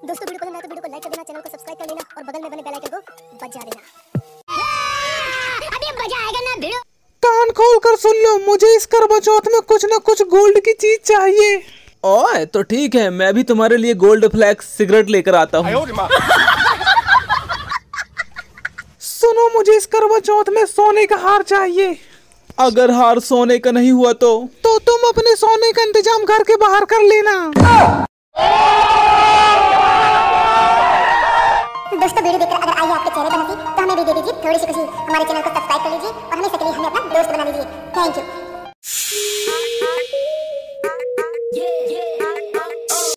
दोस्तों वीडियो पसंद आए तो वीडियो को लाइक कर देना, चैनल को सब्सक्राइब कर लेना और बगल में बने बेल आइकन को बजा देना। अभी मजा आएगा ना वीडियो। कान खोल कर सुन लो, मुझे इस करवा चौथ में कुछ न कुछ गोल्ड की चीज चाहिए। ओए तो ठीक है, मैं भी तुम्हारे लिए गोल्ड फ्लैक्स सिगरेट लेकर आता हूँ। सुनो, मुझे इस करवा चौथ में सोने का हार चाहिए। अगर हार सोने का नहीं हुआ तो तुम अपने सोने का इंतजाम घर के बाहर कर लेना। दोस्तों वीडियो देखकर अगर आई आपके चेहरे पर हंसी तो हमें भी दे दीजिए थोड़ी सी खुशी। हमारे चैनल को सब्सक्राइब कर लीजिए और हमेशा के लिए हमें अपना दोस्त बना लीजिए। Thank you.